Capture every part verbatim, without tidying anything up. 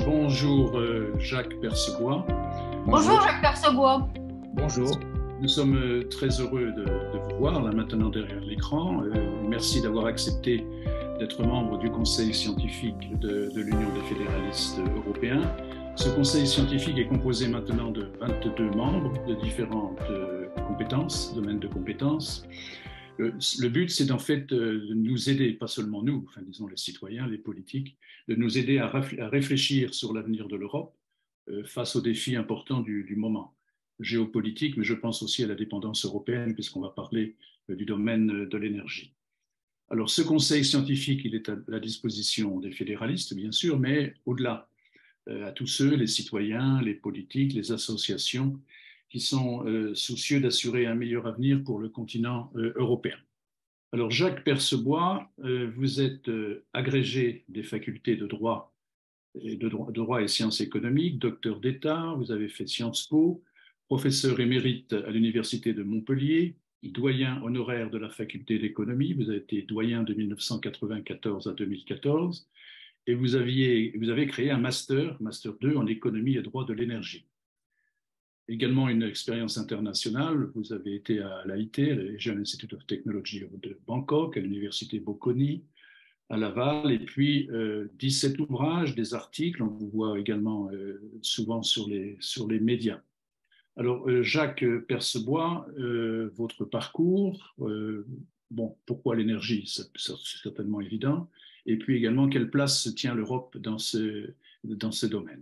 Bonjour euh, Jacques Percebois. Bonjour Jacques Percebois. Bonjour. Nous sommes euh, très heureux de, de vous voir là maintenant derrière l'écran. Euh, merci d'avoir accepté d'être membre du Conseil scientifique de, de l'Union des fédéralistes européens. Ce conseil scientifique est composé maintenant de vingt-deux membres de différentes euh, compétences, domaines de compétences. Le, le but, c'est en fait de nous aider, pas seulement nous, enfin disons les citoyens, les politiques, de nous aider à, à réfléchir sur l'avenir de l'Europe euh, face aux défis importants du, du moment géopolitique, mais je pense aussi à la dépendance européenne, puisqu'on va parler euh, du domaine de l'énergie. Alors, ce conseil scientifique, il est à la disposition des fédéralistes, bien sûr, mais au-delà, euh, à tous ceux, les citoyens, les politiques, les associations, qui sont euh, soucieux d'assurer un meilleur avenir pour le continent euh, européen. Alors, Jacques Percebois, euh, vous êtes euh, agrégé des facultés de droit, et de droit, de droit et sciences économiques, docteur d'État, vous avez fait Sciences Po, professeur émérite à l'Université de Montpellier, doyen honoraire de la faculté d'économie, vous avez été doyen de mille neuf cent quatre-vingt-quatorze à deux mille quatorze, et vous, aviez, vous avez créé un master, master deux en économie et droit de l'énergie. Également une expérience internationale, vous avez été à l'A I T, l'Asian Institute of Technology de Bangkok, à l'université Bocconi, à Laval, et puis euh, dix-sept ouvrages, des articles, on vous voit également euh, souvent sur les, sur les médias. Alors, euh, Jacques Percebois, euh, votre parcours, euh, bon, pourquoi l'énergie, c'est certainement évident, et puis également, quelle place se tient l'Europe dans ce, dans ce domaine?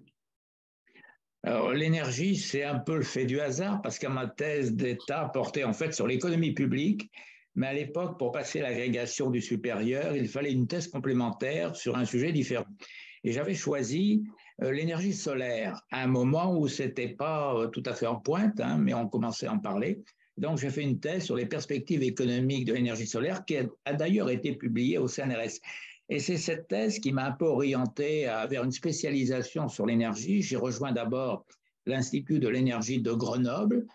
Alors, l'énergie, c'est un peu le fait du hasard parce que ma thèse d'État portait en fait sur l'économie publique, mais à l'époque, pour passer l'agrégation du supérieur, il fallait une thèse complémentaire sur un sujet différent. Et j'avais choisi euh, l'énergie solaire à un moment où ce n'était pas euh, tout à fait en pointe, hein, mais on commençait à en parler. Donc, j'ai fait une thèse sur les perspectives économiques de l'énergie solaire qui a, a d'ailleurs été publiée au C N R S. Et c'est cette thèse qui m'a un peu orienté à, vers une spécialisation sur l'énergie. J'ai rejoint d'abord l'Institut de l'énergie de Grenoble.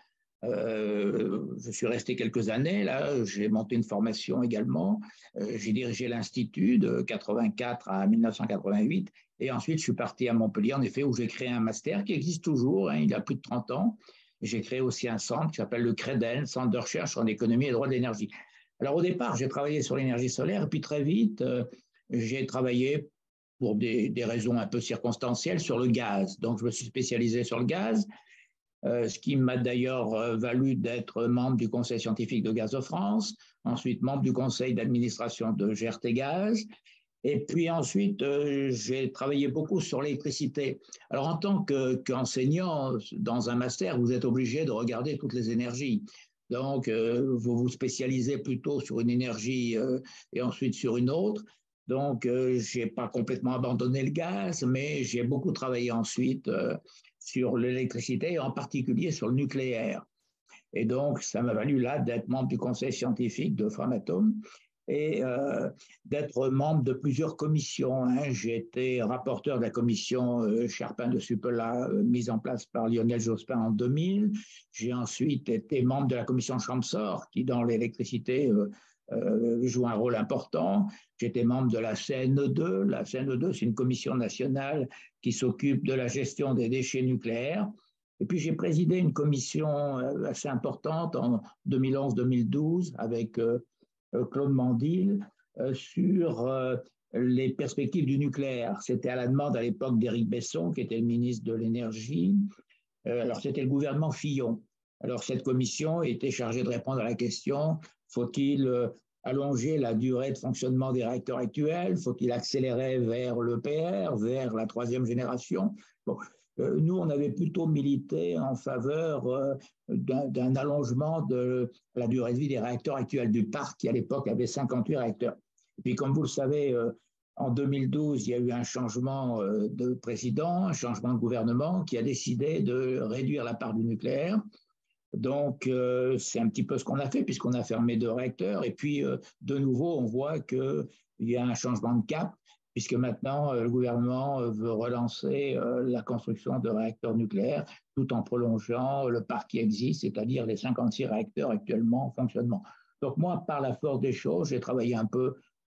Euh, je suis resté quelques années là, j'ai monté une formation également. Euh, j'ai dirigé l'Institut de quatre-vingt-quatre à mille neuf cent quatre-vingt-huit. Et ensuite, je suis parti à Montpellier, en effet, où j'ai créé un master qui existe toujours, hein, il a plus de trente ans. J'ai créé aussi un centre qui s'appelle le CREDEN, Centre de recherche en économie et droit de l'énergie. Alors au départ, j'ai travaillé sur l'énergie solaire, et puis très vite, euh, j'ai travaillé pour des, des raisons un peu circonstancielles sur le gaz. Donc, je me suis spécialisé sur le gaz, euh, ce qui m'a d'ailleurs euh, valu d'être membre du Conseil scientifique de Gaz de France, ensuite membre du conseil d'administration de G R T Gaz, et puis ensuite, euh, j'ai travaillé beaucoup sur l'électricité. Alors, en tant que, qu'enseignant dans un master, vous êtes obligé de regarder toutes les énergies. Donc, euh, vous vous spécialisez plutôt sur une énergie euh, et ensuite sur une autre. Donc, euh, je n'ai pas complètement abandonné le gaz, mais j'ai beaucoup travaillé ensuite euh, sur l'électricité et en particulier sur le nucléaire. Et donc, ça m'a valu là d'être membre du conseil scientifique de Framatome et euh, d'être membre de plusieurs commissions. Hein. J'ai été rapporteur de la commission euh, Charpin de Supela, euh, mise en place par Lionel Jospin en deux mille. J'ai ensuite été membre de la commission Chamsor, qui dans l'électricité euh, euh, joue un rôle important. J'étais membre de la C N E deux. La C N E deux, c'est une commission nationale qui s'occupe de la gestion des déchets nucléaires. Et puis j'ai présidé une commission assez importante en deux mille onze deux mille douze avec euh, Claude Mandil euh, sur euh, les perspectives du nucléaire. C'était à la demande à l'époque d'Éric Besson, qui était le ministre de l'Énergie. Euh, alors c'était le gouvernement Fillon. Alors cette commission était chargée de répondre à la question, faut-il euh, allonger la durée de fonctionnement des réacteurs actuels? Faut-il accélérer vers l'E P R, vers la troisième génération? Bon, euh, nous, on avait plutôt milité en faveur euh, d'un, d'un allongement de la durée de vie des réacteurs actuels du parc, qui à l'époque avait cinquante-huit réacteurs. Et puis, comme vous le savez, euh, en deux mille douze, il y a eu un changement euh, de président, un changement de gouvernement qui a décidé de réduire la part du nucléaire. Donc, euh, c'est un petit peu ce qu'on a fait, puisqu'on a fermé deux réacteurs. Et puis, euh, de nouveau, on voit qu'il y a un changement de cap, puisque maintenant, euh, le gouvernement veut relancer euh, la construction de réacteurs nucléaires, tout en prolongeant le parc qui existe, c'est-à-dire les cinquante-six réacteurs actuellement en fonctionnement. Donc, moi, par la force des choses, j'ai travaillé un peu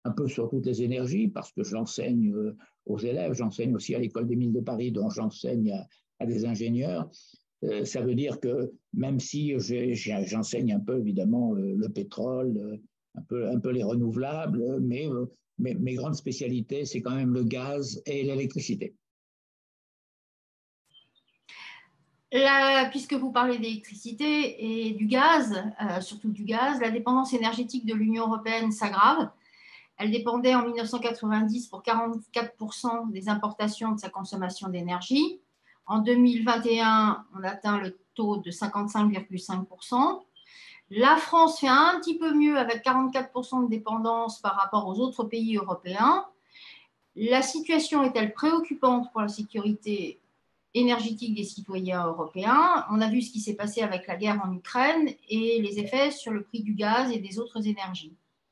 un peu sur toutes les énergies, parce que j'enseigne aux élèves, j'enseigne aussi à l'École des mines de Paris, dont j'enseigne à, à des ingénieurs. Euh, ça veut dire que même si j'enseigne un peu, évidemment, le, le pétrole, un peu, un peu les renouvelables, mais euh, mes, mes grandes spécialités, c'est quand même le gaz et l'électricité. La, puisque vous parlez d'électricité et du gaz, euh, surtout du gaz, la dépendance énergétique de l'Union européenne s'aggrave. Elle dépendait en mille neuf cent quatre-vingt-dix pour quarante-quatre pour cent des importations de sa consommation d'énergie. En deux mille vingt et un, on atteint le taux de cinquante-cinq virgule cinq pour cent. La France fait un petit peu mieux avec quarante-quatre pour cent de dépendance par rapport aux autres pays européens. La situation est-elle préoccupante pour la sécurité énergétique des citoyens européens? On a vu ce qui s'est passé avec la guerre en Ukraine et les effets sur le prix du gaz et des autres énergies.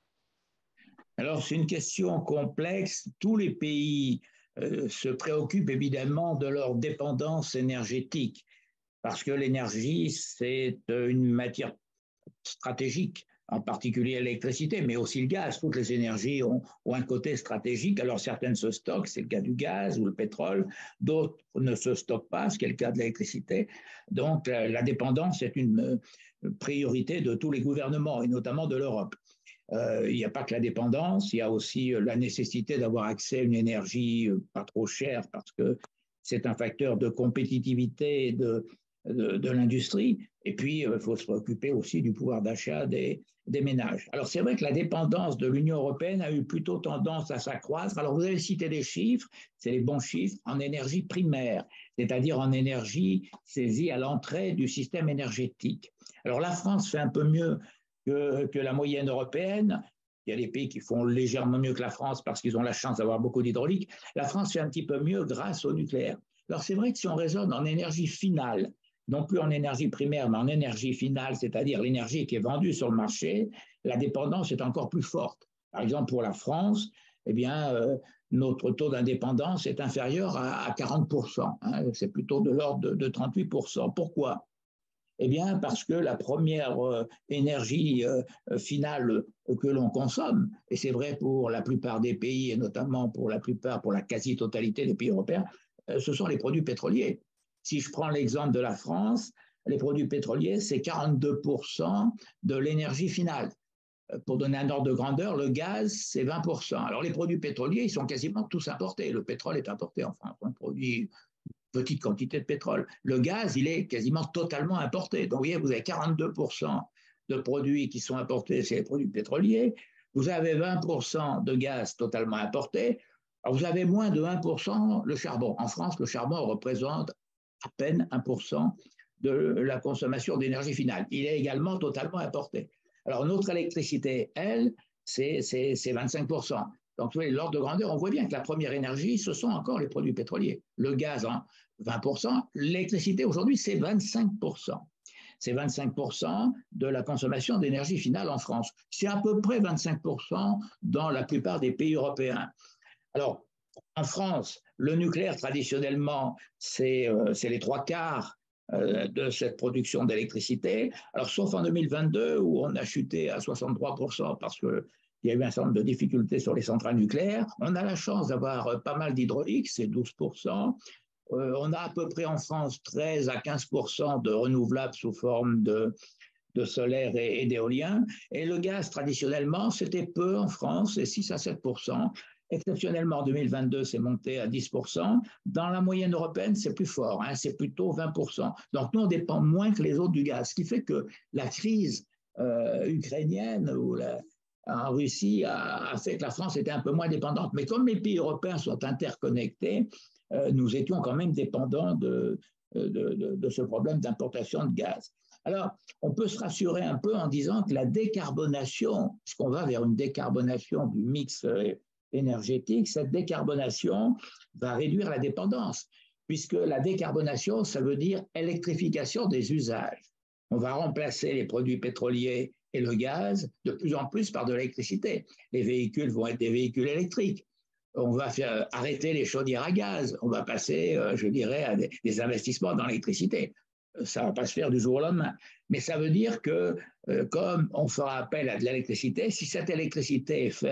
Alors, c'est une question complexe. Tous les pays euh, se préoccupent évidemment de leur dépendance énergétique, parce que l'énergie, c'est une matière stratégique, en particulier l'électricité, mais aussi le gaz. Toutes les énergies ont, ont un côté stratégique. Alors, certaines se stockent, c'est le cas du gaz ou le pétrole. D'autres ne se stockent pas, ce qui est le cas de l'électricité. Donc, la, la dépendance est une priorité de tous les gouvernements, et notamment de l'Europe. Euh, il n'y a pas que la dépendance, il y a aussi la nécessité d'avoir accès à une énergie pas trop chère, parce que c'est un facteur de compétitivité de, de, de l'industrie. Et puis, il faut se préoccuper aussi du pouvoir d'achat des, des ménages. Alors, c'est vrai que la dépendance de l'Union européenne a eu plutôt tendance à s'accroître. Alors, vous avez cité des chiffres, c'est les bons chiffres, en énergie primaire, c'est-à-dire en énergie saisie à l'entrée du système énergétique. Alors, la France fait un peu mieux que, que la moyenne européenne. Il y a des pays qui font légèrement mieux que la France parce qu'ils ont la chance d'avoir beaucoup d'hydraulique. La France fait un petit peu mieux grâce au nucléaire. Alors, c'est vrai que si on raisonne en énergie finale, non plus en énergie primaire, mais en énergie finale, c'est-à-dire l'énergie qui est vendue sur le marché, la dépendance est encore plus forte. Par exemple, pour la France, eh bien, euh, notre taux d'indépendance est inférieur à, à quarante pour cent. Hein, c'est plutôt de l'ordre de, de trente-huit pour cent. Pourquoi ? Eh bien, parce que la première euh, énergie euh, finale que l'on consomme, et c'est vrai pour la plupart des pays, et notamment pour la plupart, pour la quasi-totalité des pays européens, euh, ce sont les produits pétroliers. Si je prends l'exemple de la France, les produits pétroliers, c'est quarante-deux pour cent de l'énergie finale. Pour donner un ordre de grandeur, le gaz, c'est vingt pour cent. Alors, les produits pétroliers, ils sont quasiment tous importés. Le pétrole est importé en France. On produit petite quantité de pétrole. Le gaz, il est quasiment totalement importé. Donc, vous voyez, vous avez quarante-deux pour cent de produits qui sont importés, c'est les produits pétroliers. Vous avez vingt pour cent de gaz totalement importé. Alors, vous avez moins de un pour cent le charbon. En France, le charbon représente à peine un pour cent de la consommation d'énergie finale. Il est également totalement importé. Alors, notre électricité, elle, c'est vingt-cinq pour cent. Donc, l'ordre de grandeur, on voit bien que la première énergie, ce sont encore les produits pétroliers. Le gaz, hein, vingt pour cent. L'électricité, aujourd'hui, c'est vingt-cinq pour cent. C'est vingt-cinq pour cent de la consommation d'énergie finale en France. C'est à peu près vingt-cinq pour cent dans la plupart des pays européens. Alors, en France, le nucléaire, traditionnellement, c'est euh, les trois quarts euh, de cette production d'électricité. Alors, sauf en deux mille vingt-deux, où on a chuté à soixante-trois pour cent parce que il y a eu un certain nombre de difficultés sur les centrales nucléaires. On a la chance d'avoir pas mal d'hydraulique, c'est douze pour cent. Euh, on a à peu près en France treize à quinze pour cent de renouvelables sous forme de, de solaire et, et d'éolien. Et le gaz, traditionnellement, c'était peu en France, c'est six à sept pour cent. Exceptionnellement, en deux mille vingt-deux, c'est monté à dix pour cent. Dans la moyenne européenne, c'est plus fort, hein, c'est plutôt vingt pour cent. Donc, nous, on dépend moins que les autres du gaz, ce qui fait que la crise euh, ukrainienne ou la en Russie a, a fait que la France était un peu moins dépendante. Mais comme les pays européens sont interconnectés, euh, nous étions quand même dépendants de, de, de, de ce problème d'importation de gaz. Alors, on peut se rassurer un peu en disant que la décarbonation, puisqu'on va vers une décarbonation du mix énergétique, cette décarbonation va réduire la dépendance, puisque la décarbonation, ça veut dire électrification des usages. On va remplacer les produits pétroliers et le gaz de plus en plus par de l'électricité. Les véhicules vont être des véhicules électriques. On va faire arrêter les chaudières à gaz. On va passer, je dirais, à des, des investissements dans l'électricité. Ça ne va pas se faire du jour au lendemain. Mais ça veut dire que, comme on fera appel à de l'électricité, si cette électricité est faite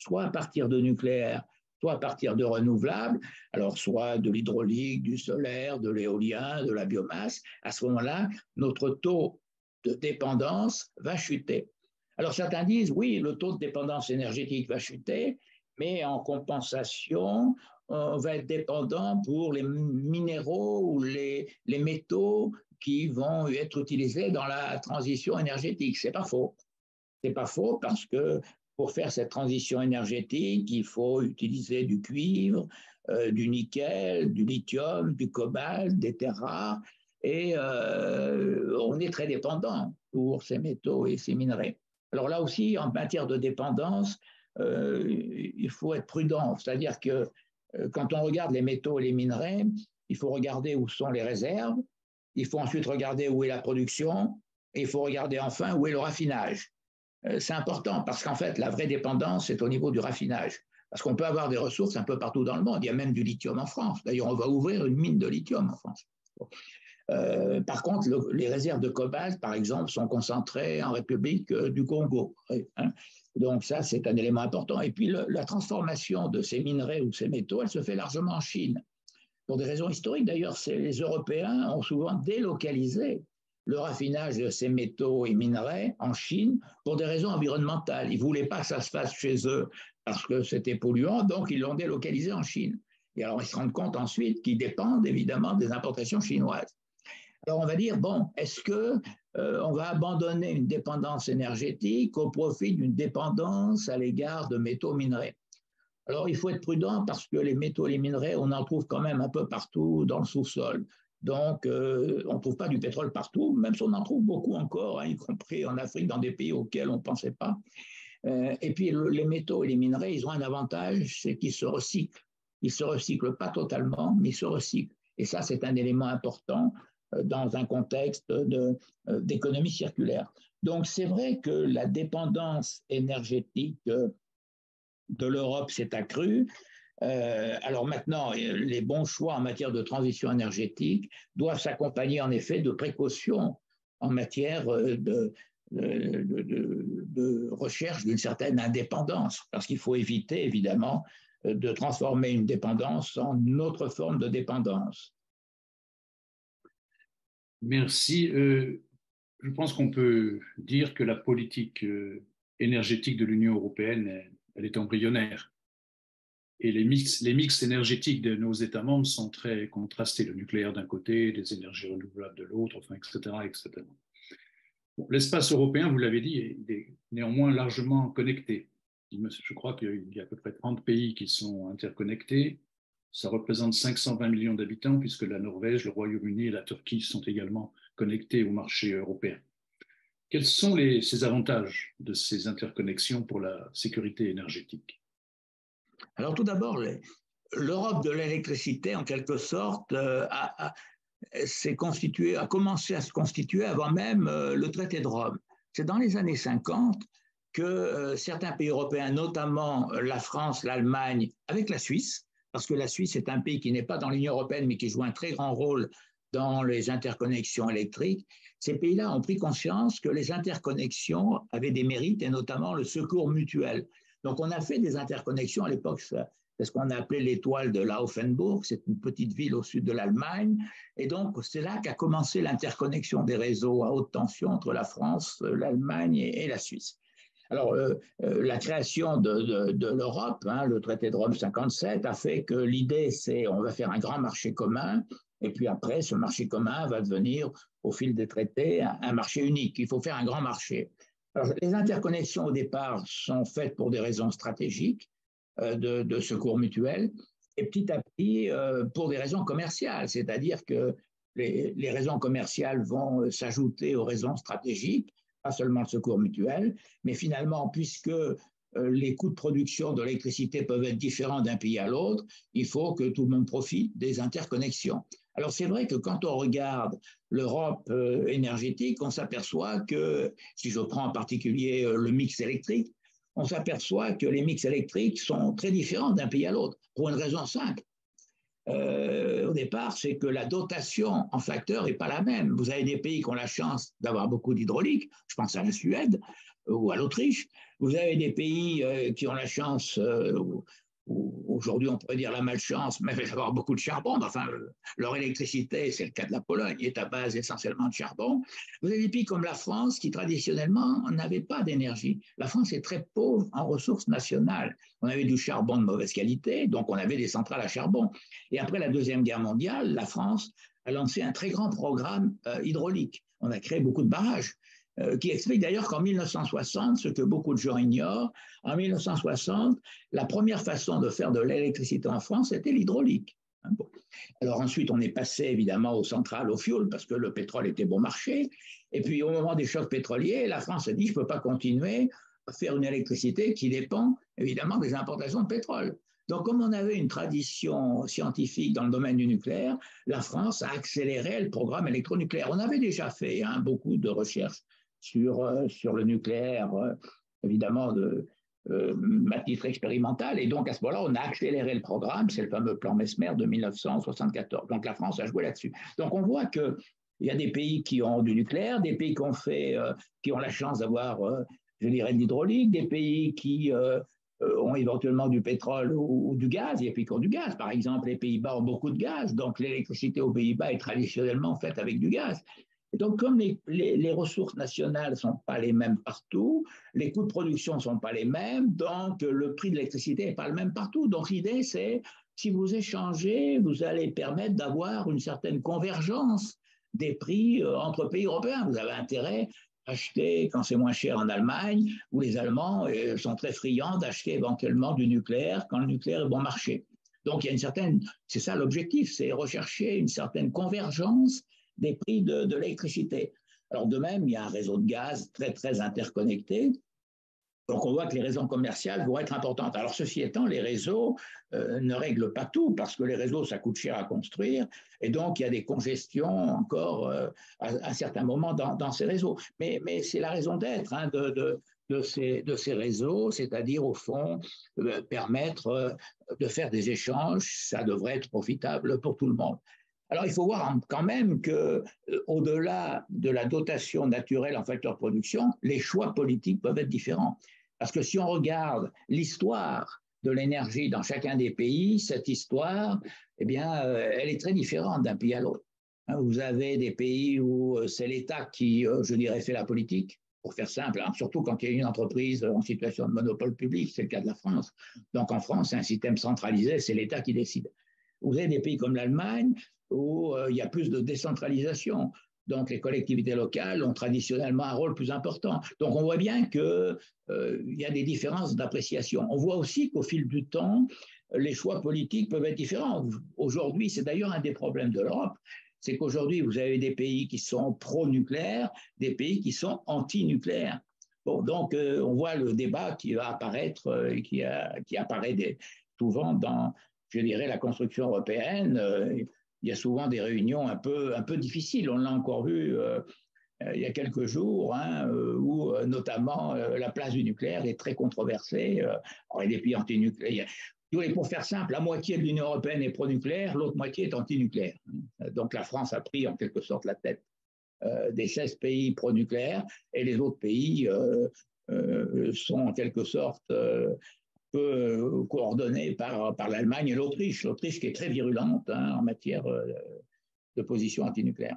soit à partir de nucléaire, soit à partir de renouvelables, alors soit de l'hydraulique, du solaire, de l'éolien, de la biomasse, à ce moment-là, notre taux de dépendance va chuter. Alors certains disent, oui, le taux de dépendance énergétique va chuter, mais en compensation, on va être dépendant pour les minéraux ou les, les métaux qui vont être utilisés dans la transition énergétique. C'est pas faux. C'est pas faux parce que pour faire cette transition énergétique, il faut utiliser du cuivre, euh, du nickel, du lithium, du cobalt, des terres rares, et euh, on est très dépendant pour ces métaux et ces minerais. Alors là aussi, en matière de dépendance, euh, il faut être prudent, c'est-à-dire que euh, quand on regarde les métaux et les minerais, il faut regarder où sont les réserves, il faut ensuite regarder où est la production, et il faut regarder enfin où est le raffinage. C'est important parce qu'en fait, la vraie dépendance est au niveau du raffinage. Parce qu'on peut avoir des ressources un peu partout dans le monde. Il y a même du lithium en France. D'ailleurs, on va ouvrir une mine de lithium en France. Euh, par contre, le, les réserves de cobalt, par exemple, sont concentrées en République du Congo. Hein. Donc ça, c'est un élément important. Et puis, le, la transformation de ces minerais ou de ces métaux, elle se fait largement en Chine. Pour des raisons historiques, d'ailleurs, les Européens ont souvent délocalisé le raffinage de ces métaux et minerais en Chine pour des raisons environnementales. Ils ne voulaient pas que ça se fasse chez eux parce que c'était polluant, donc ils l'ont délocalisé en Chine. Et alors ils se rendent compte ensuite qu'ils dépendent évidemment des importations chinoises. Alors on va dire, bon, est-ce qu'on euh, va abandonner une dépendance énergétique au profit d'une dépendance à l'égard de métaux minerais? Alors il faut être prudent parce que les métaux et les minerais, on en trouve quand même un peu partout dans le sous-sol. Donc, euh, on ne trouve pas du pétrole partout, même si on en trouve beaucoup encore, hein, y compris en Afrique, dans des pays auxquels on ne pensait pas. Euh, et puis, le, les métaux et les minerais, ils ont un avantage, c'est qu'ils se recyclent. Ils ne se recyclent pas totalement, mais ils se recyclent. Et ça, c'est un élément important euh, dans un contexte de, euh, d'économie circulaire. Donc, c'est vrai que la dépendance énergétique euh, de l'Europe s'est accrue. Euh, alors maintenant, les bons choix en matière de transition énergétique doivent s'accompagner en effet de précautions en matière de, de, de, de recherche d'une certaine indépendance, parce qu'il faut éviter évidemment de transformer une dépendance en une autre forme de dépendance. Merci. Euh, je pense qu'on peut dire que la politique euh, énergétique de l'Union européenne, elle, elle est embryonnaire. Et les mix, les mix énergétiques de nos États membres sont très contrastés. Le nucléaire d'un côté, les énergies renouvelables de l'autre, enfin, et cetera, et cetera. Bon, l'espace européen, vous l'avez dit, est néanmoins largement connecté. Je crois qu'il y a à peu près trente pays qui sont interconnectés. Ça représente cinq cent vingt millions d'habitants, puisque la Norvège, le Royaume-Uni et la Turquie sont également connectés au marché européen. Quels sont les, ces avantages de ces interconnexions pour la sécurité énergétique ? Alors tout d'abord, l'Europe de l'électricité, en quelque sorte, euh, a, a, s'est constituée, a commencé à se constituer avant même euh, le traité de Rome. C'est dans les années cinquante que euh, certains pays européens, notamment la France, l'Allemagne, avec la Suisse, parce que la Suisse est un pays qui n'est pas dans l'Union européenne, mais qui joue un très grand rôle dans les interconnexions électriques, ces pays-là ont pris conscience que les interconnexions avaient des mérites, et notamment le secours mutuel. Donc, on a fait des interconnexions à l'époque, c'est ce qu'on a appelé l'étoile de Laufenburg, c'est une petite ville au sud de l'Allemagne, et donc c'est là qu'a commencé l'interconnexion des réseaux à haute tension entre la France, l'Allemagne et, et la Suisse. Alors, euh, euh, la création de, de, de l'Europe, hein, le traité de Rome cinquante-sept, a fait que l'idée, c'est on va faire un grand marché commun, et puis après, ce marché commun va devenir, au fil des traités, un, un marché unique. Il faut faire un grand marché. Alors, les interconnexions au départ sont faites pour des raisons stratégiques euh, de, de secours mutuel et petit à petit euh, pour des raisons commerciales, c'est-à-dire que les, les raisons commerciales vont s'ajouter aux raisons stratégiques, pas seulement le secours mutuel, mais finalement, puisque euh, les coûts de production de l'électricité peuvent être différents d'un pays à l'autre, il faut que tout le monde profite des interconnexions. Alors c'est vrai que quand on regarde l'Europe euh, énergétique, on s'aperçoit que, si je prends en particulier euh, le mix électrique, on s'aperçoit que les mix électriques sont très différents d'un pays à l'autre, pour une raison simple. Euh, au départ, c'est que la dotation en facteurs n'est pas la même. Vous avez des pays qui ont la chance d'avoir beaucoup d'hydraulique, je pense à la Suède, ou à l'Autriche. Vous avez des pays euh, qui ont la chance, euh, aujourd'hui on pourrait dire la malchance, mais d'avoir beaucoup de charbon. Enfin, leur électricité, c'est le cas de la Pologne, est à base essentiellement de charbon. Vous avez des pays comme la France qui traditionnellement n'avaient pas d'énergie. La France est très pauvre en ressources nationales. On avait du charbon de mauvaise qualité, donc on avait des centrales à charbon. Et après la Deuxième Guerre mondiale, la France a lancé un très grand programme euh, hydraulique. On a créé beaucoup de barrages, euh, qui explique d'ailleurs qu'en mille neuf cent soixante, ce que beaucoup de gens ignorent, en mille neuf cent soixante, la première façon de faire de l'électricité en France, c'était l'hydraulique. Bon. Alors ensuite, on est passé évidemment aux centrales au fioul, parce que le pétrole était bon marché. Et puis au moment des chocs pétroliers, la France a dit, je ne peux pas continuer à faire une électricité qui dépend évidemment des importations de pétrole. Donc, comme on avait une tradition scientifique dans le domaine du nucléaire, la France a accéléré le programme électronucléaire. On avait déjà fait hein, beaucoup de recherches sur, euh, sur le nucléaire, euh, évidemment, de, euh, à titre expérimental. Et donc, à ce moment-là, on a accéléré le programme. C'est le fameux plan Mesmer de mille neuf cent soixante-quatorze. Donc, la France a joué là-dessus. Donc, on voit qu'il y a des pays qui ont du nucléaire, des pays qui ont, fait, euh, qui ont la chance d'avoir, euh, je dirais, de l'hydraulique, des pays qui... Euh, ont éventuellement du pétrole ou, ou du gaz, il y a puis qui ont du gaz. Par exemple, les Pays-Bas ont beaucoup de gaz, donc l'électricité aux Pays-Bas est traditionnellement faite avec du gaz. Et donc, comme les, les, les ressources nationales ne sont pas les mêmes partout, les coûts de production ne sont pas les mêmes, donc le prix de l'électricité n'est pas le même partout. Donc, l'idée, c'est, si vous échangez, vous allez permettre d'avoir une certaine convergence des prix entre pays européens. Vous avez intérêt acheter quand c'est moins cher en Allemagne, où les Allemands sont très friands d'acheter éventuellement du nucléaire quand le nucléaire est bon marché. Donc il y a une certaine, c'est ça l'objectif, c'est rechercher une certaine convergence des prix de, de l'électricité. Alors de même, il y a un réseau de gaz très très interconnecté. Donc, on voit que les raisons commerciales vont être importantes. Alors, ceci étant, les réseaux euh, ne règlent pas tout parce que les réseaux, ça coûte cher à construire et donc il y a des congestions encore euh, à, à certains moments dans, dans ces réseaux. Mais, mais c'est la raison d'être hein, de, de, de, ces, de ces réseaux, c'est-à-dire, au fond, euh, permettre euh, de faire des échanges. Ça devrait être profitable pour tout le monde. Alors, il faut voir quand même qu'au-delà de la dotation naturelle en facteurs de production, les choix politiques peuvent être différents. Parce que si on regarde l'histoire de l'énergie dans chacun des pays, cette histoire, eh bien, elle est très différente d'un pays à l'autre. Vous avez des pays où c'est l'État qui, je dirais, fait la politique, pour faire simple, hein, surtout quand il y a une entreprise en situation de monopole public, c'est le cas de la France. Donc, en France, c'est un système centralisé, c'est l'État qui décide. Vous avez des pays comme l'Allemagne, où euh, il y a plus de décentralisation. Donc, les collectivités locales ont traditionnellement un rôle plus important. Donc, on voit bien qu'il euh, y a des différences d'appréciation. On voit aussi qu'au fil du temps, les choix politiques peuvent être différents. Aujourd'hui, c'est d'ailleurs un des problèmes de l'Europe, c'est qu'aujourd'hui, vous avez des pays qui sont pro-nucléaires, des pays qui sont anti-nucléaires. Bon, donc, euh, on voit le débat qui va apparaître, euh, qui, a, qui apparaît des, souvent dans, je dirais, la construction européenne. Euh, il y a souvent des réunions un peu, un peu difficiles. On l'a encore vu euh, il y a quelques jours, hein, où notamment euh, la place du nucléaire est très controversée. Euh, alors, il y a des pays antinucléaires. Pour faire simple, la moitié de l'Union européenne est pro-nucléaire, l'autre moitié est anti-nucléaire. Donc la France a pris en quelque sorte la tête euh, des seize pays pro-nucléaires et les autres pays euh, euh, sont en quelque sorte euh, peu coordonnés par, par l'Allemagne et l'Autriche. L'Autriche qui est très virulente hein, en matière euh, de position anti-nucléaire.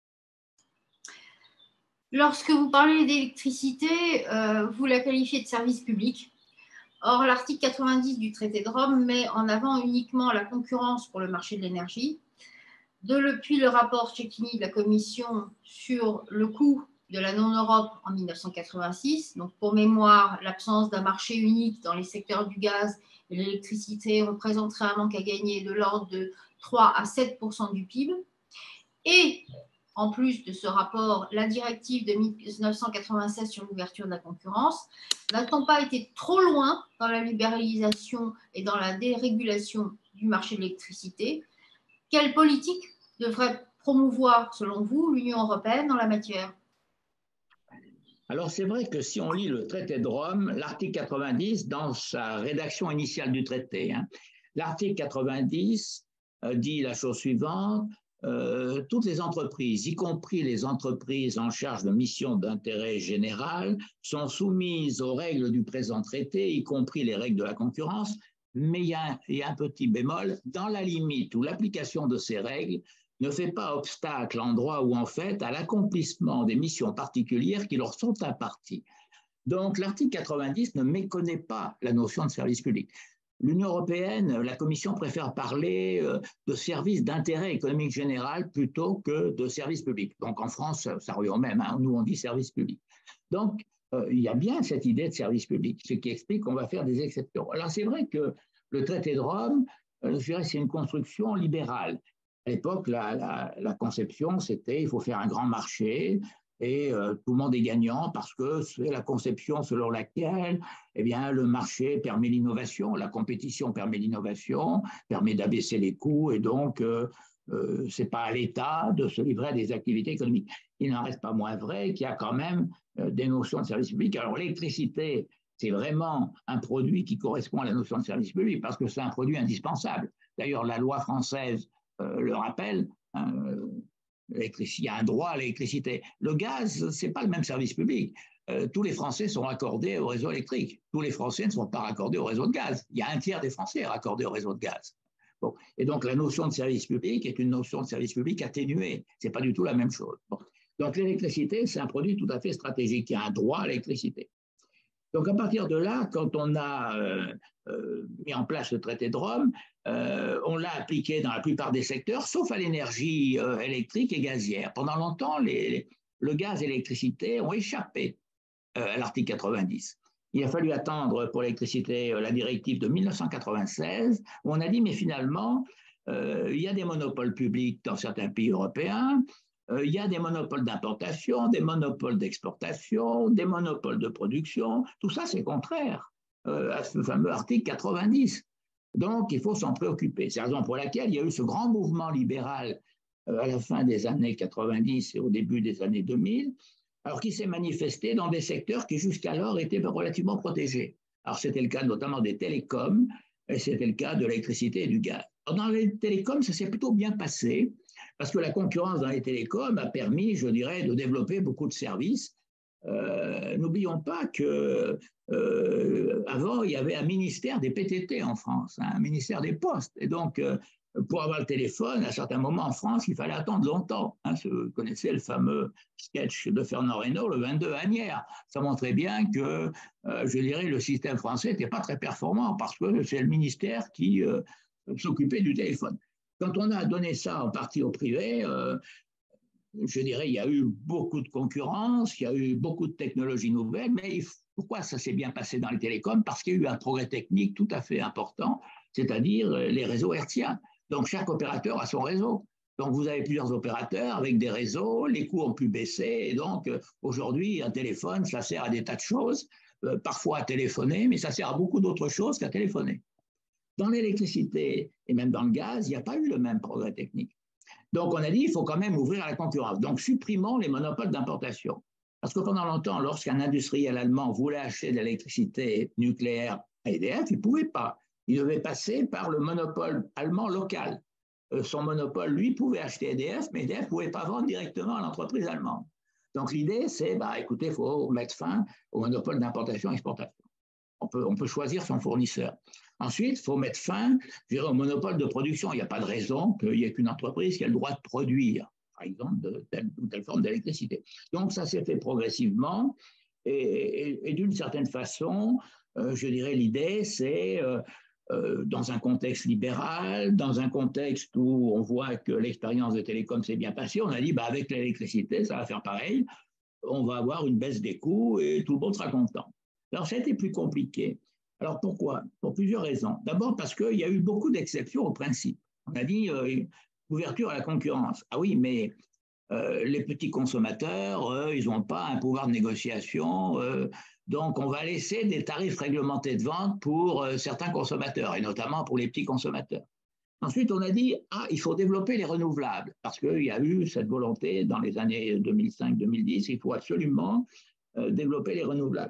Lorsque vous parlez d'électricité, euh, vous la qualifiez de service public. Or, l'article quatre-vingt-dix du traité de Rome met en avant uniquement la concurrence pour le marché de l'énergie. Depuis le rapport Cecchini de la Commission sur le coût de la non-Europe en mille neuf cent quatre-vingt-six, donc pour mémoire, l'absence d'un marché unique dans les secteurs du gaz et de l'électricité représenterait un manque à gagner de l'ordre de trois à sept pour cent du P I B. Et en plus de ce rapport, la directive de mille neuf cent quatre-vingt-seize sur l'ouverture de la concurrence, n'a-t-on pas été trop loin dans la libéralisation et dans la dérégulation du marché de l'électricité? Quelle politique devrait promouvoir, selon vous, l'Union européenne dans la matière? Alors, c'est vrai que si on lit le traité de Rome, l'article quatre-vingt-dix, dans sa rédaction initiale du traité, hein, l'article quatre-vingt-dix euh, dit la chose suivante: euh, toutes les entreprises, y compris les entreprises en charge de missions d'intérêt général, sont soumises aux règles du présent traité, y compris les règles de la concurrence, mais il y a, il y a un petit bémol, dans la limite où l'application de ces règles ne fait pas obstacle en droit ou en fait à l'accomplissement des missions particulières qui leur sont imparties. Donc l'article quatre-vingt-dix ne méconnaît pas la notion de service public. L'Union européenne, la Commission préfère parler de services d'intérêt économique général plutôt que de service public. Donc en France, ça revient au même, hein, nous on dit service public. Donc euh, il y a bien cette idée de service public, ce qui explique qu'on va faire des exceptions. Alors c'est vrai que le traité de Rome, euh, je dirais, c'est une construction libérale. À l'époque, la, la, la conception, c'était il faut faire un grand marché, et euh, tout le monde est gagnant parce que c'est la conception selon laquelle eh bien, le marché permet l'innovation, la compétition permet l'innovation, permet d'abaisser les coûts et donc euh, euh, ce n'est pas à l'État de se livrer à des activités économiques. Il n'en reste pas moins vrai qu'il y a quand même euh, des notions de service public. Alors l'électricité, c'est vraiment un produit qui correspond à la notion de service public parce que c'est un produit indispensable. D'ailleurs, la loi française euh, le rappelle, hein, il y a un droit à l'électricité. Le gaz, ce n'est pas le même service public. Euh, tous les Français sont raccordés au réseau électrique. Tous les Français ne sont pas raccordés au réseau de gaz. Il y a un tiers des Français raccordés au réseau de gaz. Bon. Et donc, la notion de service public est une notion de service public atténuée. Ce n'est pas du tout la même chose. Bon. Donc, l'électricité, c'est un produit tout à fait stratégique. Il y a un droit à l'électricité. Donc, à partir de là, quand on a euh, euh, mis en place le traité de Rome, euh, on l'a appliqué dans la plupart des secteurs, sauf à l'énergie euh, électrique et gazière. Pendant longtemps, les, les, le gaz et l'électricité ont échappé euh, à l'article quatre-vingt-dix. Il a fallu attendre pour l'électricité euh, la directive de mille neuf cent quatre-vingt-seize, où on a dit, mais finalement, euh, il y a des monopoles publics dans certains pays européens, Euh, il y a des monopoles d'importation, des monopoles d'exportation, des monopoles de production. Tout ça, c'est contraire euh, à ce fameux article quatre-vingt-dix. Donc, il faut s'en préoccuper. C'est la raison pour laquelle il y a eu ce grand mouvement libéral euh, à la fin des années quatre-vingt-dix et au début des années deux mille, alors qui s'est manifesté dans des secteurs qui jusqu'alors étaient relativement protégés. Alors, c'était le cas notamment des télécoms, et c'était le cas de l'électricité et du gaz. Alors, dans les télécoms, ça s'est plutôt bien passé, parce que la concurrence dans les télécoms a permis, je dirais, de développer beaucoup de services. Euh, n'oublions pas que euh, avant, il y avait un ministère des P T T en France, hein, un ministère des Postes. Et donc, euh, pour avoir le téléphone, à certains moments en France, il fallait attendre longtemps. Hein. Vous connaissez le fameux sketch de Fernand Reynaud, le vingt-deux Asnières. Ça montrait bien que, euh, je dirais, le système français n'était pas très performant parce que c'est le ministère qui euh, s'occupait du téléphone. Quand on a donné ça en partie au privé, euh, je dirais, il y a eu beaucoup de concurrence, il y a eu beaucoup de technologies nouvelles, mais pourquoi ça s'est bien passé dans les télécoms? Parce qu'il y a eu un progrès technique tout à fait important, c'est-à-dire les réseaux hertziens. Donc, chaque opérateur a son réseau. Donc, vous avez plusieurs opérateurs avec des réseaux, les coûts ont pu baisser, et donc, aujourd'hui, un téléphone, ça sert à des tas de choses, euh, parfois à téléphoner, mais ça sert à beaucoup d'autres choses qu'à téléphoner. Dans l'électricité et même dans le gaz, il n'y a pas eu le même progrès technique. Donc, on a dit qu'il faut quand même ouvrir à la concurrence. Donc, supprimons les monopoles d'importation. Parce que pendant longtemps, lorsqu'un industriel allemand voulait acheter de l'électricité nucléaire à E D F, il ne pouvait pas. Il devait passer par le monopole allemand local. Euh, son monopole, lui, pouvait acheter E D F, mais E D F ne pouvait pas vendre directement à l'entreprise allemande. Donc, l'idée, c'est, bah, écoutez, il faut mettre fin au monopole d'importation-exportation. On peut, on peut choisir son fournisseur. Ensuite, il faut mettre fin, je dirais, au monopole de production. Il n'y a pas de raison qu'il n'y ait qu'une entreprise qui ait le droit de produire, par exemple, de telle ou telle forme d'électricité. Donc, ça s'est fait progressivement et, et, et d'une certaine façon, euh, je dirais, l'idée, c'est, euh, euh, dans un contexte libéral, dans un contexte où on voit que l'expérience de télécom s'est bien passée, on a dit, bah, avec l'électricité, ça va faire pareil, on va avoir une baisse des coûts et tout le monde sera content. Alors, ça a été plus compliqué. Alors, pourquoi? Pour plusieurs raisons. D'abord, parce qu'il y a eu beaucoup d'exceptions au principe. On a dit euh, ouverture à la concurrence. Ah oui, mais euh, les petits consommateurs, euh, ils n'ont pas un pouvoir de négociation. Euh, donc, on va laisser des tarifs réglementés de vente pour euh, certains consommateurs, et notamment pour les petits consommateurs. Ensuite, on a dit, ah, il faut développer les renouvelables, parce qu'il y a eu cette volonté dans les années deux mille cinq deux mille dix, il faut absolument euh, développer les renouvelables.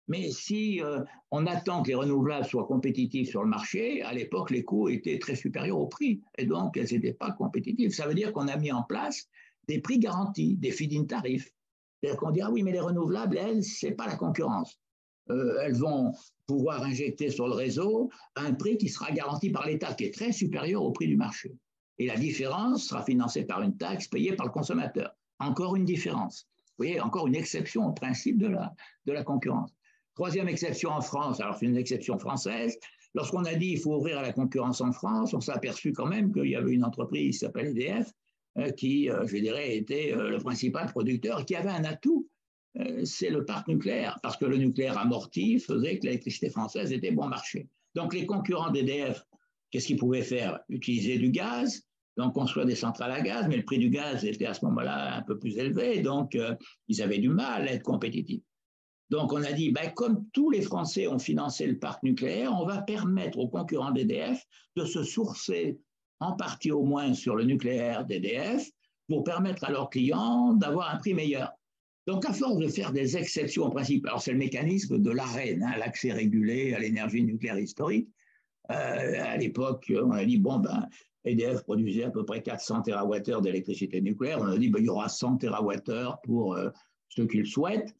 Mais si euh, on attend que les renouvelables soient compétitifs sur le marché, à l'époque, les coûts étaient très supérieurs au prix. Et donc, elles n'étaient pas compétitives. Ça veut dire qu'on a mis en place des prix garantis, des feed-in tarifs. C'est-à-dire qu'on dit, ah oui, mais les renouvelables, elles, ce n'est pas la concurrence. Euh, elles vont pouvoir injecter sur le réseau un prix qui sera garanti par l'État, qui est très supérieur au prix du marché. Et la différence sera financée par une taxe payée par le consommateur. Encore une différence. Vous voyez, encore une exception au principe de la, de la concurrence. Troisième exception en France, alors c'est une exception française. Lorsqu'on a dit qu'il faut ouvrir à la concurrence en France, on s'est aperçu quand même qu'il y avait une entreprise qui s'appelle E D F, euh, qui, euh, je dirais, était euh, le principal producteur, qui avait un atout, euh, c'est le parc nucléaire, parce que le nucléaire amorti faisait que l'électricité française était bon marché. Donc les concurrents d'E D F, qu'est-ce qu'ils pouvaient faire? Utiliser du gaz, donc construire des centrales à gaz, mais le prix du gaz était à ce moment-là un peu plus élevé, donc euh, ils avaient du mal à être compétitifs. Donc, on a dit, ben, comme tous les Français ont financé le parc nucléaire, on va permettre aux concurrents d'E D F de se sourcer, en partie au moins, sur le nucléaire d'E D F pour permettre à leurs clients d'avoir un prix meilleur. Donc, à force de faire des exceptions au principe, alors c'est le mécanisme de l'ARENH, hein, l'accès régulé à l'énergie nucléaire historique. Euh, à l'époque, on a dit, bon, ben, E D F produisait à peu près quatre cents térawattheures d'électricité nucléaire. On a dit, ben, il y aura cent térawattheures pour euh, ceux qui le souhaitent.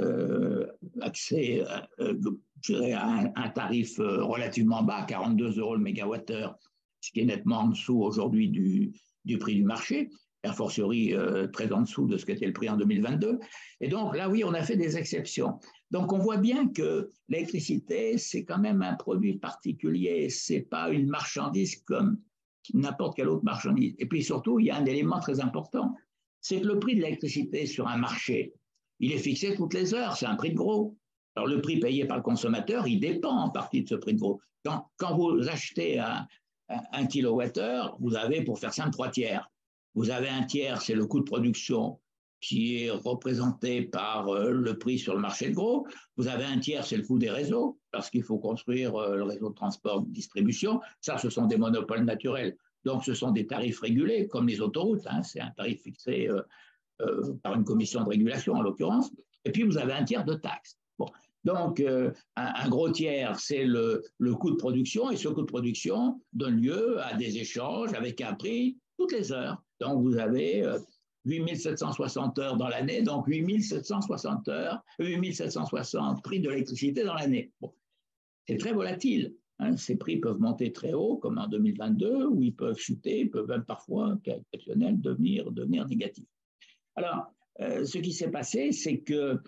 Euh, accès euh, je dirais à un, un tarif euh, relativement bas, quarante-deux euros le mégawattheure, ce qui est nettement en dessous aujourd'hui du, du prix du marché, a fortiori euh, très en dessous de ce qu'était le prix en deux mille vingt-deux. Et donc là, oui, on a fait des exceptions. Donc on voit bien que l'électricité, c'est quand même un produit particulier, c'est pas une marchandise comme n'importe quelle autre marchandise. Et puis surtout, il y a un élément très important, c'est que le prix de l'électricité sur un marché, il est fixé toutes les heures, c'est un prix de gros. Alors le prix payé par le consommateur, il dépend en partie de ce prix de gros. Quand, quand vous achetez un, un, un kilowattheure, vous avez, pour faire simple, trois tiers. Vous avez un tiers, c'est le coût de production qui est représenté par euh, le prix sur le marché de gros. Vous avez un tiers, c'est le coût des réseaux, parce qu'il faut construire euh, le réseau de transport, de distribution. Ça, ce sont des monopoles naturels. Donc ce sont des tarifs régulés, comme les autoroutes. Hein, c'est un tarif fixé euh, Euh, par une commission de régulation en l'occurrence, et puis vous avez un tiers de taxes. Bon. Donc, euh, un, un gros tiers, c'est le, le coût de production, et ce coût de production donne lieu à des échanges avec un prix toutes les heures. Donc, vous avez euh, huit mille sept cent soixante heures dans l'année, donc huit mille sept cent soixante heures, huit mille sept cent soixante prix de l'électricité dans l'année. Bon. C'est très volatile. Hein. Ces prix peuvent monter très haut, comme en deux mille vingt-deux, ou ils peuvent chuter, ils peuvent même parfois, cas exceptionnel, devenir, devenir négatifs. Alors, euh, ce qui s'est passé, c'est que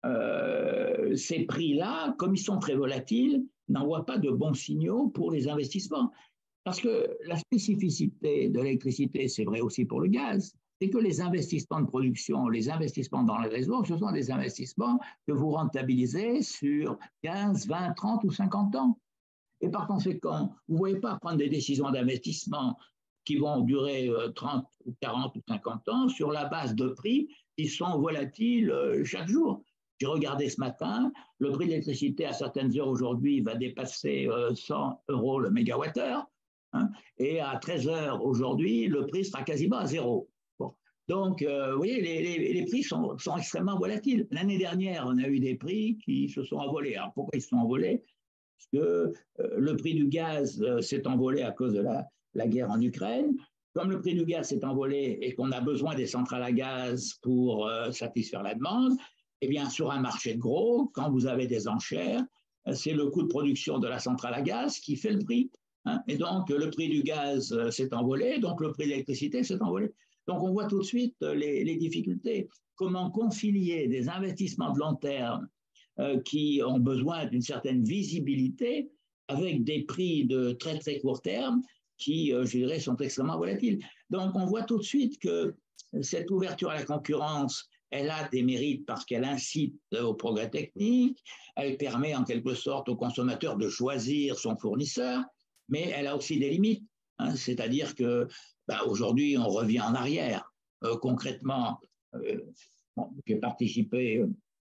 euh, ces prix-là, comme ils sont très volatiles, n'envoient pas de bons signaux pour les investissements. Parce que la spécificité de l'électricité, c'est vrai aussi pour le gaz, c'est que les investissements de production, les investissements dans les réseaux, ce sont des investissements que vous rentabilisez sur quinze, vingt, trente ou cinquante ans. Et par conséquent, vous ne pouvez pas prendre des décisions d'investissement qui vont durer trente ou quarante ou cinquante ans sur la base de prix qui sont volatiles chaque jour. J'ai regardé ce matin, le prix de l'électricité à certaines heures aujourd'hui va dépasser cent euros le mégawattheure, hein, et à treize heures aujourd'hui, le prix sera quasiment à zéro. Bon. Donc, euh, vous voyez, les, les, les prix sont, sont extrêmement volatiles. L'année dernière, on a eu des prix qui se sont envolés. Alors, pourquoi ils se sont envolés? Parce que euh, le prix du gaz euh, s'est envolé à cause de la la guerre en Ukraine. Comme le prix du gaz s'est envolé et qu'on a besoin des centrales à gaz pour euh, satisfaire la demande, eh bien, sur un marché de gros, quand vous avez des enchères, c'est le coût de production de la centrale à gaz qui fait le prix. Hein. Et donc, le prix du gaz euh, s'est envolé, donc le prix de l'électricité s'est envolé. Donc, on voit tout de suite les, les difficultés. Comment concilier des investissements de long terme euh, qui ont besoin d'une certaine visibilité avec des prix de très, très court terme qui, je dirais, sont extrêmement volatiles. Donc, on voit tout de suite que cette ouverture à la concurrence, elle a des mérites parce qu'elle incite au progrès technique, elle permet en quelque sorte au consommateur de choisir son fournisseur, mais elle a aussi des limites. Hein, c'est-à-dire que ben, aujourd'hui, on revient en arrière. Euh, concrètement, euh, bon, j'ai participé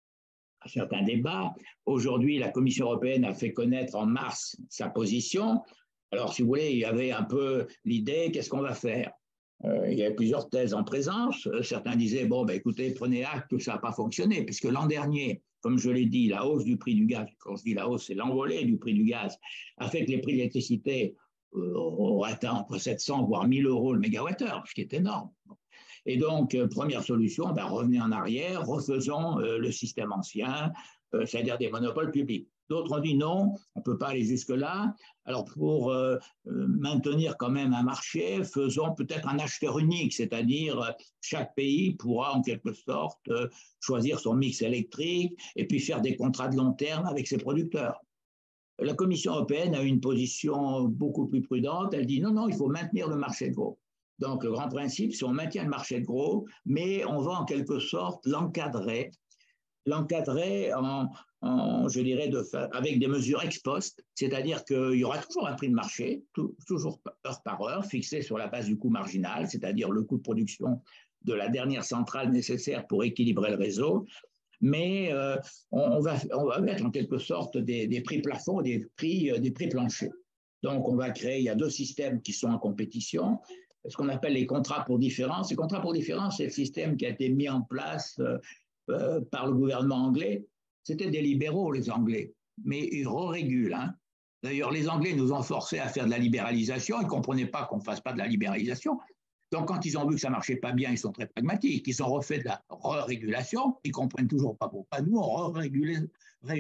à certains débats. Aujourd'hui, la Commission européenne a fait connaître en mars sa position. Alors, si vous voulez, il y avait un peu l'idée, qu'est-ce qu'on va faire? Euh, il y avait plusieurs thèses en présence. Certains disaient, bon, ben, écoutez, prenez acte que ça n'a pas fonctionné, puisque l'an dernier, comme je l'ai dit, la hausse du prix du gaz, quand je dis la hausse, c'est l'envolée du prix du gaz, a fait que les prix de l'électricité euh, ont atteint entre sept cents voire mille euros le mégawattheure, ce qui est énorme. Et donc, euh, première solution, ben, revenez en arrière, refaisons euh, le système ancien, euh, c'est-à-dire des monopoles publics. D'autres ont dit non, on ne peut pas aller jusque-là. Alors, pour euh, maintenir quand même un marché, faisons peut-être un acheteur unique, c'est-à-dire chaque pays pourra en quelque sorte euh, choisir son mix électrique et puis faire des contrats de long terme avec ses producteurs. La Commission européenne a une position beaucoup plus prudente. Elle dit non, non, il faut maintenir le marché de gros. Donc, le grand principe, c'est on maintient le marché de gros, mais on va en quelque sorte l'encadrer, l'encadrer en, en, je dirais, de, avec des mesures ex post, c'est-à-dire qu'il y aura toujours un prix de marché, tout, toujours heure par heure, fixé sur la base du coût marginal, c'est-à-dire le coût de production de la dernière centrale nécessaire pour équilibrer le réseau. Mais euh, on, on, va, on va mettre en quelque sorte des, des prix plafonds, des prix, des prix planchers. Donc, on va créer, il y a deux systèmes qui sont en compétition, ce qu'on appelle les contrats pour différence. Les contrats pour différence, c'est le système qui a été mis en place euh, euh, par le gouvernement anglais. C'était des libéraux, les Anglais, mais ils re-régulent. Hein. D'ailleurs, les Anglais nous ont forcés à faire de la libéralisation. Ils ne comprenaient pas qu'on ne fasse pas de la libéralisation. Donc, quand ils ont vu que ça ne marchait pas bien, ils sont très pragmatiques. Ils ont refait de la re-régulation. Ils ne comprennent toujours pas pourquoi nous, on ne régule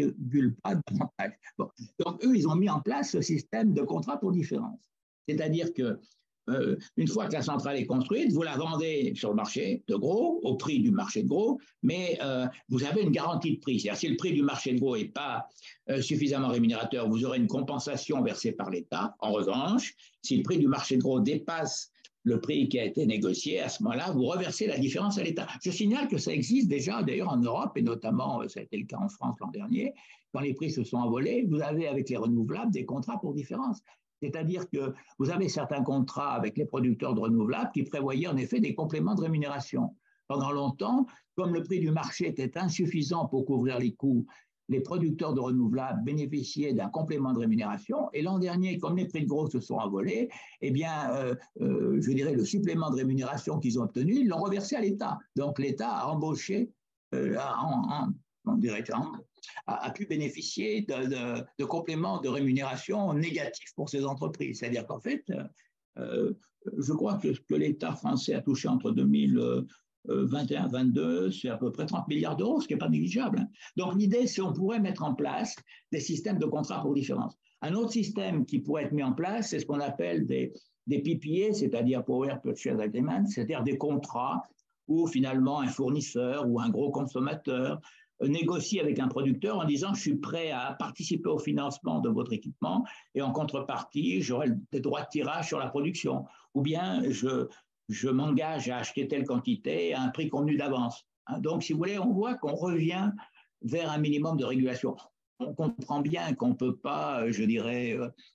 pas davantage. Bon. Donc, eux, ils ont mis en place ce système de contrat pour différence. C'est-à-dire que Euh, une fois que la centrale est construite, vous la vendez sur le marché de gros, au prix du marché de gros, mais euh, vous avez une garantie de prix. C'est-à-dire si le prix du marché de gros n'est pas euh, suffisamment rémunérateur, vous aurez une compensation versée par l'État. En revanche, si le prix du marché de gros dépasse le prix qui a été négocié, à ce moment-là, vous reversez la différence à l'État. Je signale que ça existe déjà, d'ailleurs, en Europe, et notamment, ça a été le cas en France l'an dernier, quand les prix se sont envolés, vous avez avec les renouvelables des contrats pour différence. C'est-à-dire que vous avez certains contrats avec les producteurs de renouvelables qui prévoyaient en effet des compléments de rémunération. Pendant longtemps, comme le prix du marché était insuffisant pour couvrir les coûts, les producteurs de renouvelables bénéficiaient d'un complément de rémunération. Et l'an dernier, comme les prix de gros se sont envolés, eh bien, euh, euh, je dirais, le supplément de rémunération qu'ils ont obtenu, ils l'ont reversé à l'État. Donc, l'État a embauché, euh, en, en, on dirait, en, A, a pu bénéficier de, de, de compléments de rémunération négatifs pour ces entreprises. C'est-à-dire qu'en fait, euh, je crois que ce que l'État français a touché entre deux mille vingt et un vingt-deux, c'est à peu près trente milliards d'euros, ce qui n'est pas négligeable. Hein. Donc l'idée, c'est qu'on pourrait mettre en place des systèmes de contrats pour différence. Un autre système qui pourrait être mis en place, c'est ce qu'on appelle des, des P P A, c'est-à-dire Power Purchase Agreement, c'est-à-dire des contrats où finalement un fournisseur ou un gros consommateur négocie avec un producteur en disant je suis prêt à participer au financement de votre équipement et en contrepartie j'aurai des droits de tirage sur la production ou bien je, je m'engage à acheter telle quantité à un prix convenu d'avance. Donc si vous voulez, on voit qu'on revient vers un minimum de régulation. On comprend bien qu'on ne peut pas, je dirais,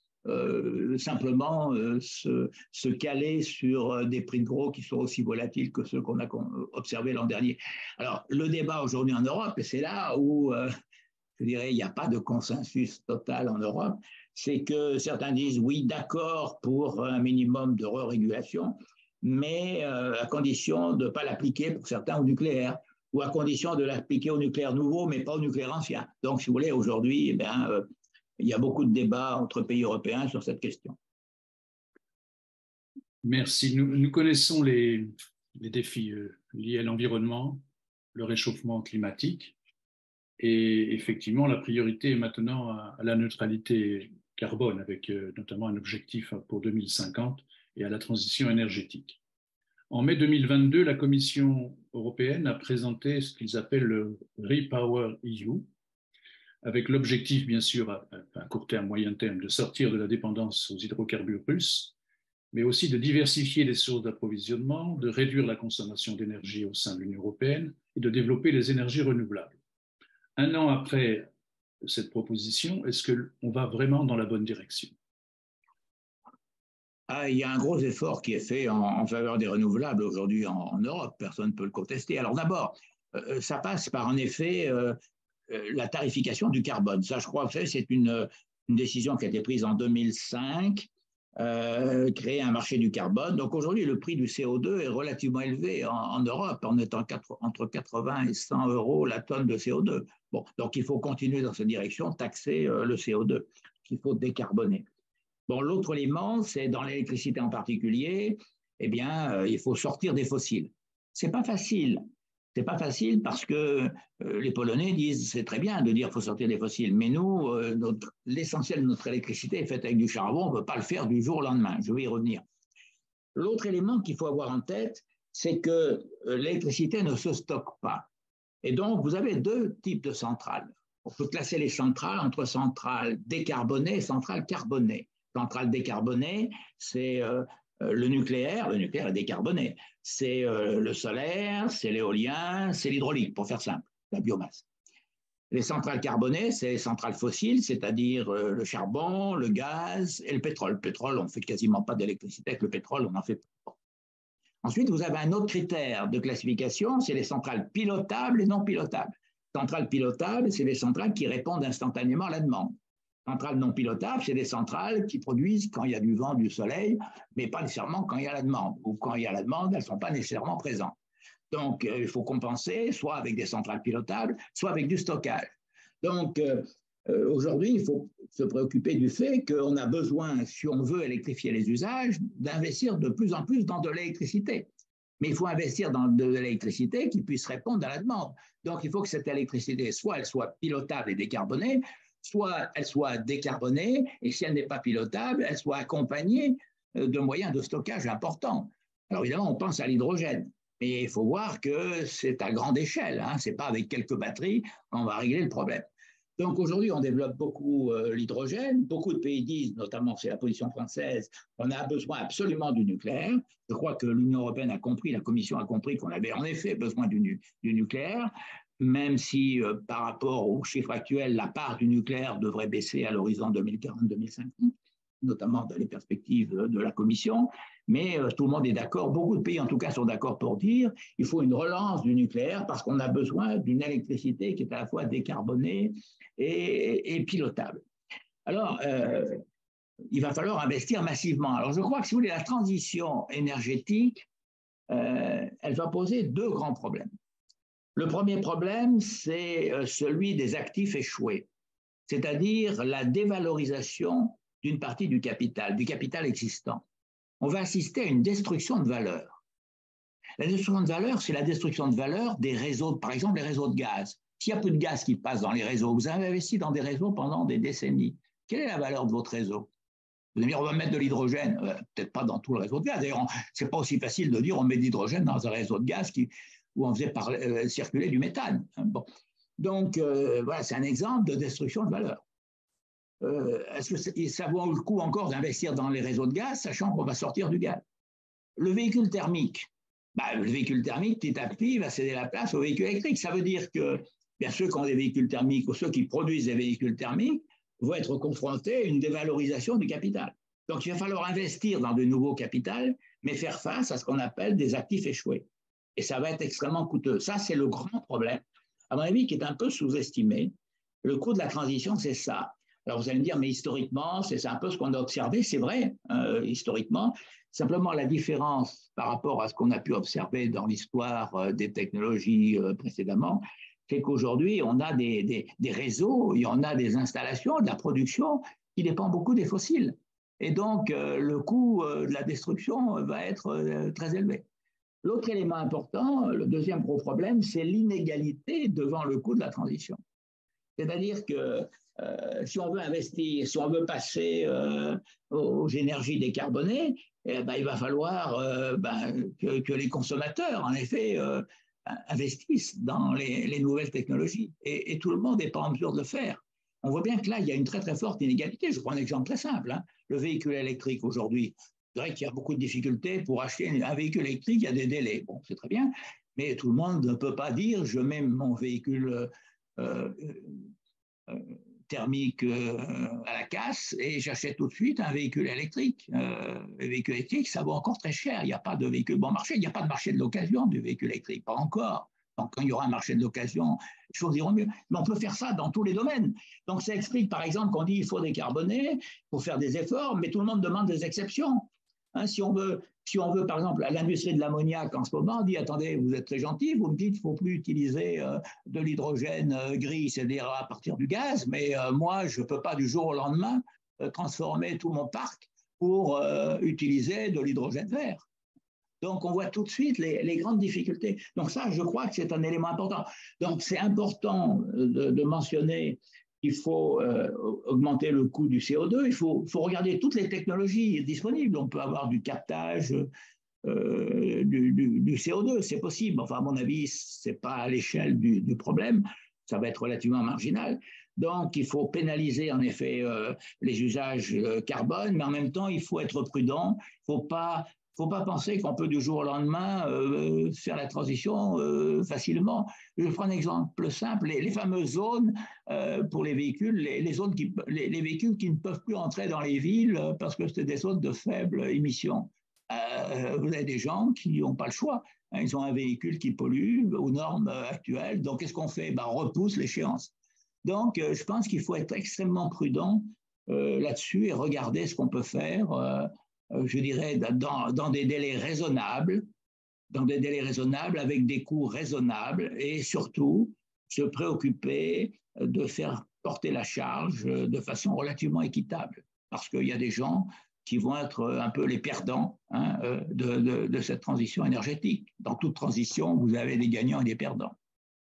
Euh, simplement euh, se, se caler sur des prix de gros qui sont aussi volatiles que ceux qu'on a observés l'an dernier. Alors, le débat aujourd'hui en Europe, et c'est là où, euh, je dirais, il n'y a pas de consensus total en Europe, c'est que certains disent oui, d'accord pour un minimum de re-régulation, mais euh, à condition de ne pas l'appliquer pour certains au nucléaire, ou à condition de l'appliquer au nucléaire nouveau, mais pas au nucléaire ancien. Donc, si vous voulez, aujourd'hui, eh bien, euh, il y a beaucoup de débats entre pays européens sur cette question. Merci. Nous, nous connaissons les, les défis euh, liés à l'environnement, le réchauffement climatique, et effectivement, la priorité est maintenant à, à la neutralité carbone, avec euh, notamment un objectif pour deux mille cinquante et à la transition énergétique. En mai deux mille vingt-deux, la Commission européenne a présenté ce qu'ils appellent le Repower E U, avec l'objectif, bien sûr, à, à court terme, moyen terme, de sortir de la dépendance aux hydrocarbures russes, mais aussi de diversifier les sources d'approvisionnement, de réduire la consommation d'énergie au sein de l'Union européenne et de développer les énergies renouvelables. Un an après cette proposition, est-ce qu'on va vraiment dans la bonne direction ? Ah, il y a un gros effort qui est fait en, en faveur des renouvelables aujourd'hui en, en Europe, personne ne peut le contester. Alors d'abord, euh, ça passe par en effet euh, la tarification du carbone. Ça, je crois que c'est une, une décision qui a été prise en deux mille cinq euh, créer un marché du carbone. Donc aujourd'hui, le prix du C O deux est relativement élevé en, en Europe, en étant quatre, entre quatre-vingts et cent euros la tonne de C O deux. Bon, donc il faut continuer dans cette direction, taxer euh, le C O deux, qu'il faut décarboner. Bon, l'autre élément, c'est dans l'électricité en particulier, eh bien, euh, il faut sortir des fossiles. C'est pas facile. C'est pas facile parce que euh, les Polonais disent c'est très bien de dire qu'il faut sortir des fossiles, mais nous, euh, l'essentiel de notre électricité est faite avec du charbon, on ne peut pas le faire du jour au lendemain. Je vais y revenir. L'autre élément qu'il faut avoir en tête, c'est que euh, l'électricité ne se stocke pas. Et donc, vous avez deux types de centrales. On peut classer les centrales entre centrales décarbonées et centrales carbonées. Centrale décarbonée, c'est euh, le nucléaire, le nucléaire est décarboné. C'est euh, le solaire, c'est l'éolien, c'est l'hydraulique, pour faire simple, la biomasse. Les centrales carbonées, c'est les centrales fossiles, c'est-à-dire euh, le charbon, le gaz et le pétrole. Le pétrole, on ne fait quasiment pas d'électricité avec le pétrole, on en fait pas. Ensuite, vous avez un autre critère de classification, c'est les centrales pilotables et non pilotables. Centrales pilotables, c'est les centrales qui répondent instantanément à la demande. Centrales non pilotables, c'est des centrales qui produisent quand il y a du vent, du soleil, mais pas nécessairement quand il y a la demande. Ou quand il y a la demande, elles ne sont pas nécessairement présentes. Donc, euh, il faut compenser, soit avec des centrales pilotables, soit avec du stockage. Donc, euh, euh, aujourd'hui, il faut se préoccuper du fait qu'on a besoin, si on veut électrifier les usages, d'investir de plus en plus dans de l'électricité. Mais il faut investir dans de l'électricité qui puisse répondre à la demande. Donc, il faut que cette électricité, soit elle soit pilotable et décarbonée, soit elle soit décarbonée, et si elle n'est pas pilotable, elle soit accompagnée de moyens de stockage importants. Alors évidemment, on pense à l'hydrogène, mais il faut voir que c'est à grande échelle, hein, ce n'est pas avec quelques batteries qu'on va régler le problème. Donc aujourd'hui, on développe beaucoup euh, l'hydrogène, beaucoup de pays disent, notamment c'est la position française, on a besoin absolument du nucléaire. Je crois que l'Union européenne a compris, la Commission a compris qu'on avait en effet besoin du, du nucléaire, même si euh, par rapport aux chiffres actuels, la part du nucléaire devrait baisser à l'horizon deux mille quarante deux mille cinquante, notamment dans les perspectives de la Commission. Mais euh, tout le monde est d'accord, beaucoup de pays en tout cas sont d'accord pour dire qu'il faut une relance du nucléaire parce qu'on a besoin d'une électricité qui est à la fois décarbonée et, et pilotable. Alors, euh, il va falloir investir massivement. Alors, je crois que si vous voulez, la transition énergétique, euh, elle va poser deux grands problèmes. Le premier problème, c'est celui des actifs échoués, c'est-à-dire la dévalorisation d'une partie du capital, du capital existant. On va assister à une destruction de valeur. La destruction de valeur, c'est la destruction de valeur des réseaux, par exemple les réseaux de gaz. S'il y a peu de gaz qui passe dans les réseaux, vous avez investi dans des réseaux pendant des décennies. Quelle est la valeur de votre réseau? Vous allez me dire, on va mettre de l'hydrogène, euh, peut-être pas dans tout le réseau de gaz. D'ailleurs, ce n'est pas aussi facile de dire on met de l'hydrogène dans un réseau de gaz qui, où on faisait par, euh, circuler du méthane. Bon. Donc, euh, voilà, c'est un exemple de destruction de valeur. Euh, est-ce que ça vaut le coup encore d'investir dans les réseaux de gaz, sachant qu'on va sortir du gaz? Le véhicule thermique, bah, le véhicule thermique, petit à petit, va céder la place au véhicule électrique. Ça veut dire que bien ceux qui ont des véhicules thermiques ou ceux qui produisent des véhicules thermiques vont être confrontés à une dévalorisation du capital. Donc, il va falloir investir dans de nouveaux capitals, mais faire face à ce qu'on appelle des actifs échoués. Et ça va être extrêmement coûteux. Ça, c'est le grand problème, à mon avis, qui est un peu sous-estimé. Le coût de la transition, c'est ça. Alors, vous allez me dire, mais historiquement, c'est un peu ce qu'on a observé. C'est vrai, euh, historiquement. Simplement, la différence par rapport à ce qu'on a pu observer dans l'histoire euh, des technologies euh, précédemment, c'est qu'aujourd'hui, on a des, des, des réseaux, et on a des installations, de la production qui dépend beaucoup des fossiles. Et donc, euh, le coût euh, de la destruction va être euh, très élevé. L'autre élément important, le deuxième gros problème, c'est l'inégalité devant le coût de la transition. C'est-à-dire que euh, si on veut investir, si on veut passer euh, aux énergies décarbonées, eh ben, il va falloir euh, ben, que, que les consommateurs, en effet, euh, investissent dans les, les nouvelles technologies. Et, et tout le monde n'est pas en mesure de le faire. On voit bien que là, il y a une très, très forte inégalité. Je prends un exemple très simple. Hein. Le véhicule électrique aujourd'hui, c'est vrai qu'il y a beaucoup de difficultés pour acheter un véhicule électrique, il y a des délais. Bon, c'est très bien, mais tout le monde ne peut pas dire je mets mon véhicule euh, euh, thermique euh, à la casse et j'achète tout de suite un véhicule électrique. Euh, le véhicule électrique, ça vaut encore très cher. Il n'y a pas de véhicule bon marché, il n'y a pas de marché de l'occasion du véhicule électrique, pas encore. Donc, quand il y aura un marché de l'occasion, les choses iront mieux. Mais on peut faire ça dans tous les domaines. Donc, ça explique, par exemple, qu'on dit qu'il faut décarboner, il faut faire des efforts, mais tout le monde demande des exceptions. Hein, si on veut, si on veut, par exemple, à l'industrie de l'ammoniac en ce moment, on dit, attendez, vous êtes très gentil, vous me dites qu'il ne faut plus utiliser euh, de l'hydrogène euh, gris, c'est-à-dire à partir du gaz, mais euh, moi, je ne peux pas du jour au lendemain euh, transformer tout mon parc pour euh, utiliser de l'hydrogène vert. Donc, on voit tout de suite les, les grandes difficultés. Donc ça, je crois que c'est un élément important. Donc, c'est important de, de mentionner qu'il faut euh, augmenter le coût du C O deux. Il faut, faut regarder toutes les technologies disponibles. On peut avoir du captage euh, du, du, du C O deux, c'est possible. Enfin, à mon avis, ce n'est pas à l'échelle du, du problème. Ça va être relativement marginal. Donc, il faut pénaliser en effet euh, les usages euh, carbone, mais en même temps, il faut être prudent. Il ne faut pas... Il ne faut pas penser qu'on peut du jour au lendemain euh, faire la transition euh, facilement. Je prends un exemple simple, les, les fameuses zones euh, pour les véhicules, les, les, zones qui, les, les véhicules qui ne peuvent plus entrer dans les villes parce que c'est des zones de faible émission. Euh, vous avez des gens qui n'ont pas le choix. Hein, ils ont un véhicule qui pollue aux normes actuelles. Donc, qu'est-ce qu'on fait? Ben, on repousse l'échéance. Donc, euh, je pense qu'il faut être extrêmement prudent euh, là-dessus et regarder ce qu'on peut faire euh, je dirais, dans, dans des délais raisonnables, dans des délais raisonnables, avec des coûts raisonnables, et surtout se préoccuper de faire porter la charge de façon relativement équitable, parce qu'il y a des gens qui vont être un peu les perdants hein, de, de, de cette transition énergétique. Dans toute transition, vous avez des gagnants et des perdants.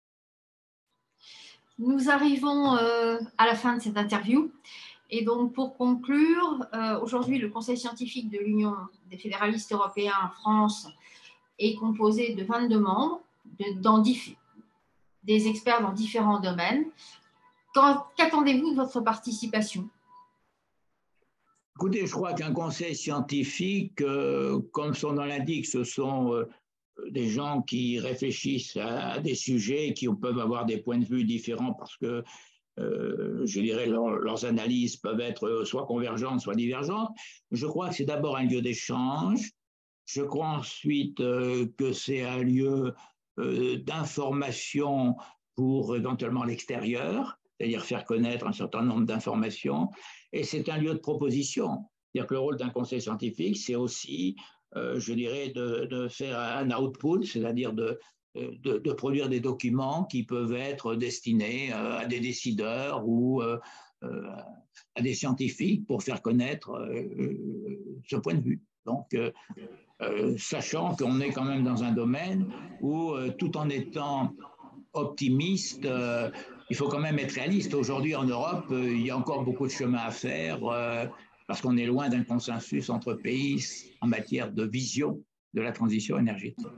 Nous arrivons euh, à la fin de cette interview. Et donc, pour conclure, euh, aujourd'hui, le Conseil scientifique de l'Union des fédéralistes européens en France est composé de vingt-deux membres, de, dans des experts dans différents domaines. Qu'attendez-vous de votre participation? Écoutez, je crois qu'un conseil scientifique, euh, comme son nom l'indique, ce sont euh, des gens qui réfléchissent à, à des sujets qui peuvent avoir des points de vue différents parce que Euh, je dirais, leur, leurs analyses peuvent être soit convergentes, soit divergentes. Je crois que c'est d'abord un lieu d'échange. Je crois ensuite euh, que c'est un lieu euh, d'information pour éventuellement l'extérieur, c'est-à-dire faire connaître un certain nombre d'informations. Et c'est un lieu de proposition. C'est-à-dire que le rôle d'un conseil scientifique, c'est aussi, euh, je dirais, de, de faire un output, c'est-à-dire de De, de produire des documents qui peuvent être destinés euh, à des décideurs ou euh, euh, à des scientifiques pour faire connaître euh, ce point de vue. Donc, euh, euh, sachant qu'on est quand même dans un domaine où, euh, tout en étant optimiste, euh, il faut quand même être réaliste. Aujourd'hui, en Europe, euh, il y a encore beaucoup de chemin à faire euh, parce qu'on est loin d'un consensus entre pays en matière de vision de la transition énergétique.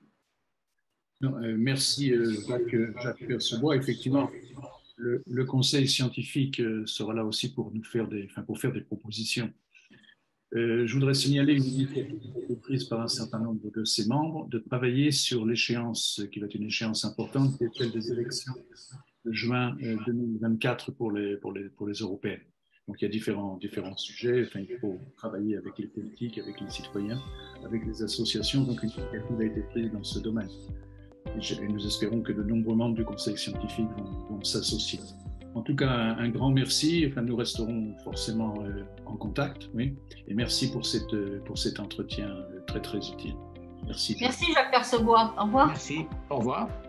Non, euh, merci euh, Jacques, Jacques Percebois. Effectivement, le, le conseil scientifique euh, sera là aussi pour nous faire des, enfin, pour faire des propositions. Euh, je voudrais signaler une initiative prise par un certain nombre de ses membres de travailler sur l'échéance qui va être une échéance importante, qui est celle des élections de juin euh, deux mille vingt-quatre pour les, pour les, pour les européennes. Donc il y a différents, différents sujets. Enfin, il faut travailler avec les politiques, avec les citoyens, avec les associations. Donc une initiative a été prise dans ce domaine. Et nous espérons que de nombreux membres du conseil scientifique vont, vont s'associer. En tout cas, un, un grand merci. Enfin, nous resterons forcément euh, en contact. Oui. Et merci pour, cette, pour cet entretien très, très utile. Merci. Merci Jacques Percebois. Au revoir. Merci. Au revoir.